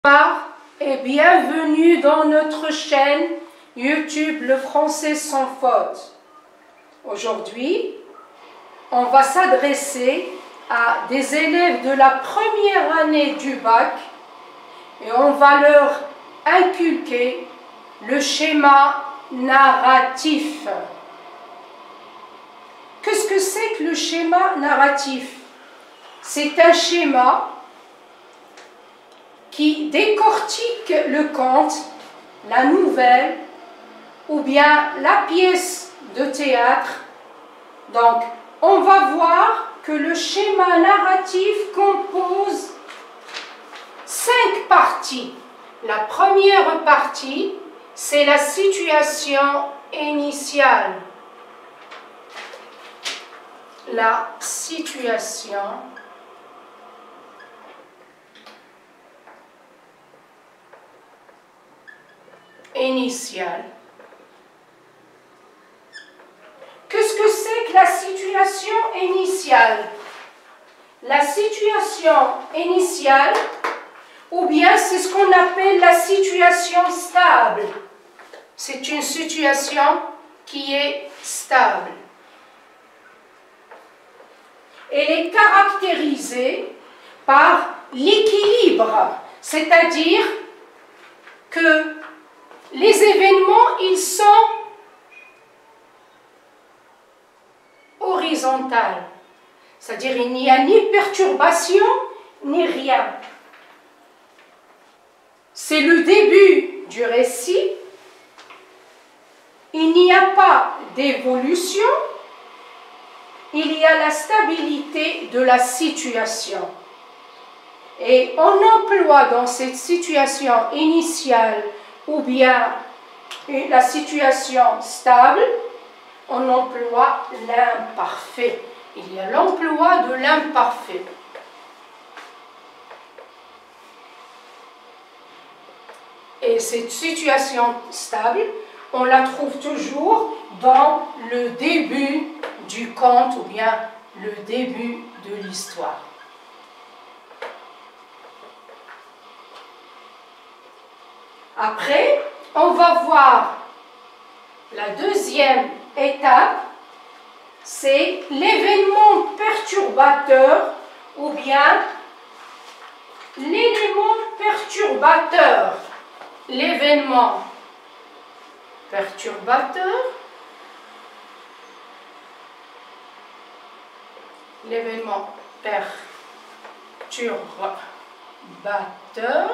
Bonsoir et bienvenue dans notre chaîne YouTube Le Français sans faute. Aujourd'hui, on va s'adresser à des élèves de la première année du bac et on va leur inculquer le schéma narratif. Qu'est-ce que c'est que le schéma narratif? C'est un schéma qui décortique le conte, la nouvelle ou bien la pièce de théâtre. Donc, on va voir que le schéma narratif compose 5 parties. La première partie, c'est la situation initiale. La situation initiale. Qu'est-ce que c'est que la situation initiale? La situation initiale, ou bien c'est ce qu'on appelle la situation stable. C'est une situation qui est stable. Elle est caractérisée par l'équilibre, c'est-à-dire que les événements, ils sont horizontaux, c'est-à-dire il n'y a ni perturbation ni rien. C'est le début du récit, il n'y a pas d'évolution, il y a la stabilité de la situation. Et on emploie dans cette situation initiale ou bien la situation stable, on emploie l'imparfait. Il y a l'emploi de l'imparfait. Et cette situation stable, on la trouve toujours dans le début du conte ou bien le début de l'histoire. Après, on va voir la deuxième étape, c'est l'événement perturbateur ou bien l'élément perturbateur. L'événement perturbateur, l'événement perturbateur,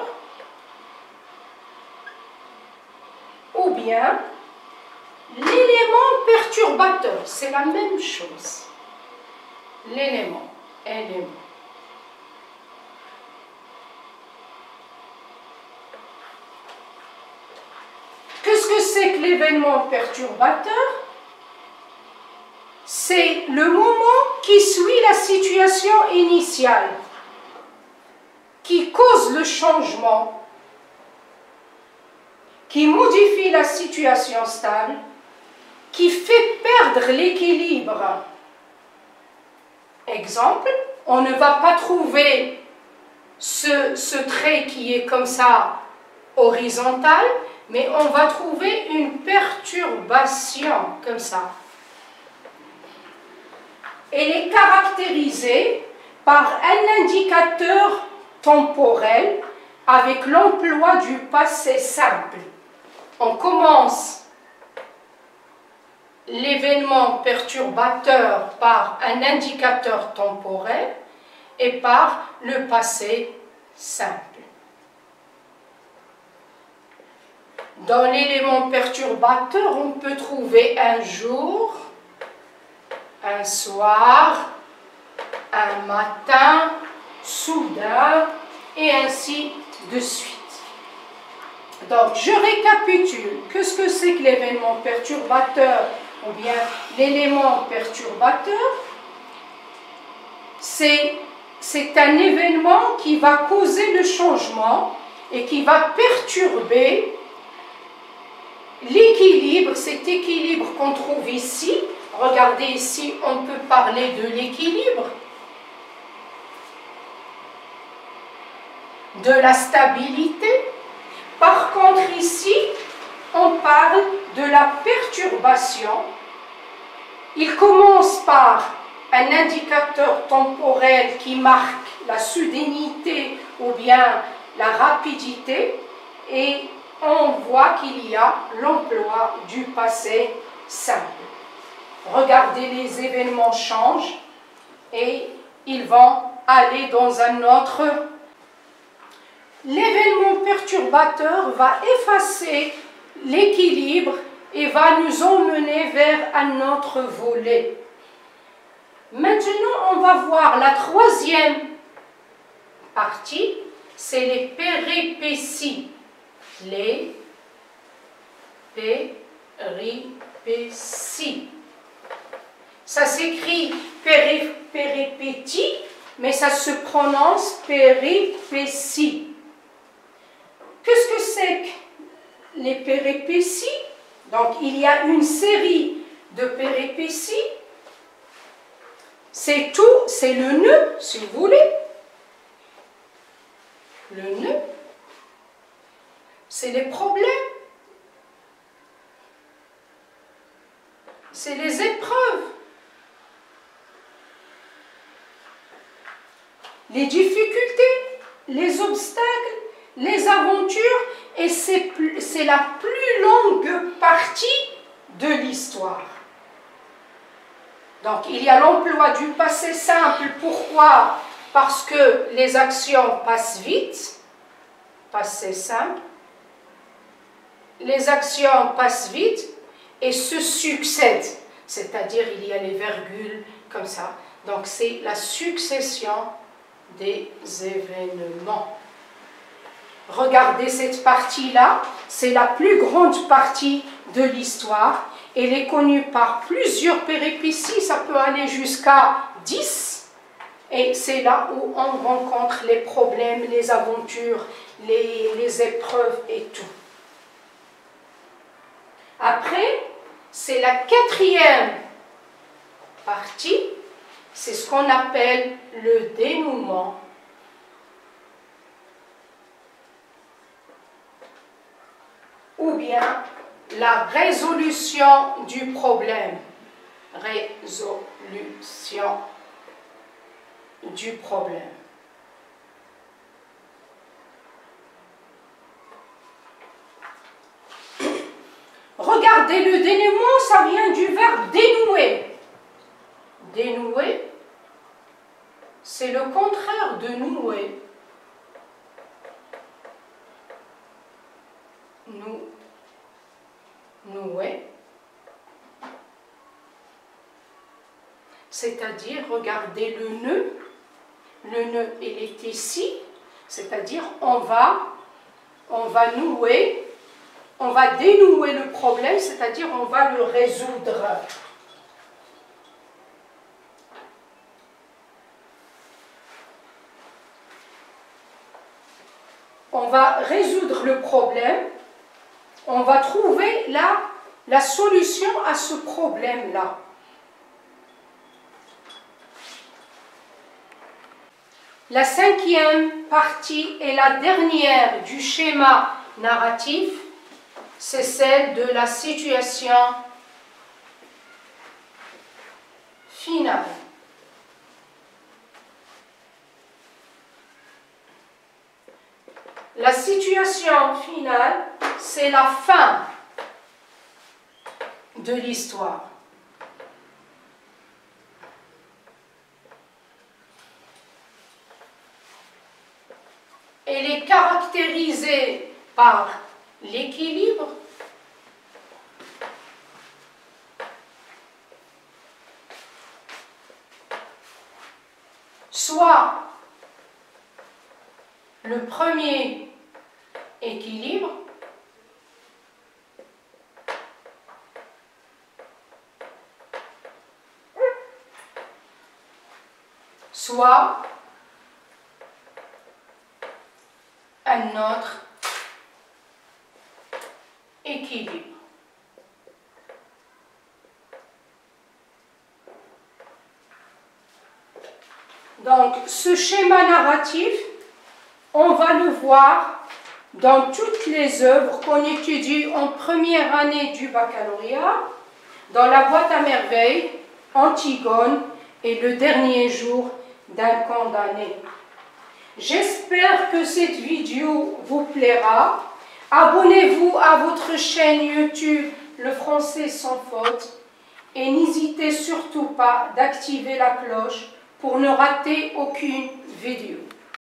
ou bien l'élément perturbateur, c'est la même chose. L'élément. Qu'est-ce que c'est que l'événement perturbateur? C'est le moment qui suit la situation initiale, qui cause le changement, qui modifie la situation stable, qui fait perdre l'équilibre. Exemple, on ne va pas trouver ce trait qui est comme ça horizontal, mais on va trouver une perturbation comme ça. Elle est caractérisée par un indicateur temporel avec l'emploi du passé simple. On commence l'événement perturbateur par un indicateur temporel et par le passé simple. Dans l'élément perturbateur, on peut trouver un jour, un soir, un matin, soudain, et ainsi de suite. Donc, je récapitule. Qu'est-ce que c'est que l'événement perturbateur ou bien l'élément perturbateur? C'est un événement qui va causer le changement et qui va perturber l'équilibre, cet équilibre qu'on trouve ici. Regardez ici, on peut parler de l'équilibre. de la stabilité. Par contre, ici, on parle de la perturbation. Il commence par un indicateur temporel qui marque la soudaineté ou bien la rapidité, et on voit qu'il y a l'emploi du passé simple. Regardez, les événements changent et ils vont aller dans un autre. L'événement perturbateur va effacer l'équilibre et va nous emmener vers un autre volet. Maintenant, on va voir la troisième partie, c'est les péripéties. Les péripéties. Ça s'écrit péripéties, mais ça se prononce péripéties. Qu'est-ce que c'est que les péripéties? Donc, il y a une série de péripéties. C'est tout, c'est le nœud, si vous voulez. Le nœud, c'est les problèmes. C'est les épreuves. Les difficultés, les obstacles, les aventures, et c'est la plus longue partie de l'histoire. Donc, il y a l'emploi du passé simple. Pourquoi? Parce que les actions passent vite. Passé simple. Les actions passent vite et se succèdent. C'est-à-dire, il y a les virgules comme ça. Donc, c'est la succession des événements. Regardez cette partie-là. C'est la plus grande partie de l'histoire. Elle est connue par plusieurs péripéties, ça peut aller jusqu'à 10. Et c'est là où on rencontre les problèmes, les aventures, les épreuves et tout. Après, c'est la quatrième partie, c'est ce qu'on appelle le dénouement. Ou bien la résolution du problème. Résolution du problème. Regardez, le dénouement, ça vient du verbe dénouer. Dénouer, c'est le contraire de nouer. Nouer. C'est-à-dire, regardez le nœud. Le nœud, il est ici. C'est-à-dire, on va nouer, on va dénouer le problème, c'est-à-dire, on va le résoudre. On va résoudre le problème. On va trouver la solution à ce problème-là. La cinquième partie et la dernière du schéma narratif, c'est celle de la situation finale. La situation finale, c'est la fin de l'histoire. Elle est caractérisée par l'équilibre, soit le premier équilibre, soit un autre équilibre. Donc, ce schéma narratif On va le voir dans toutes les œuvres qu'on étudie en première année du baccalauréat, dans la boîte à merveilles, Antigone et le dernier jour d'un condamné. J'espère que cette vidéo vous plaira. Abonnez-vous à votre chaîne YouTube Le Français sans faute et n'hésitez surtout pas d'activer la cloche pour ne rater aucune vidéo.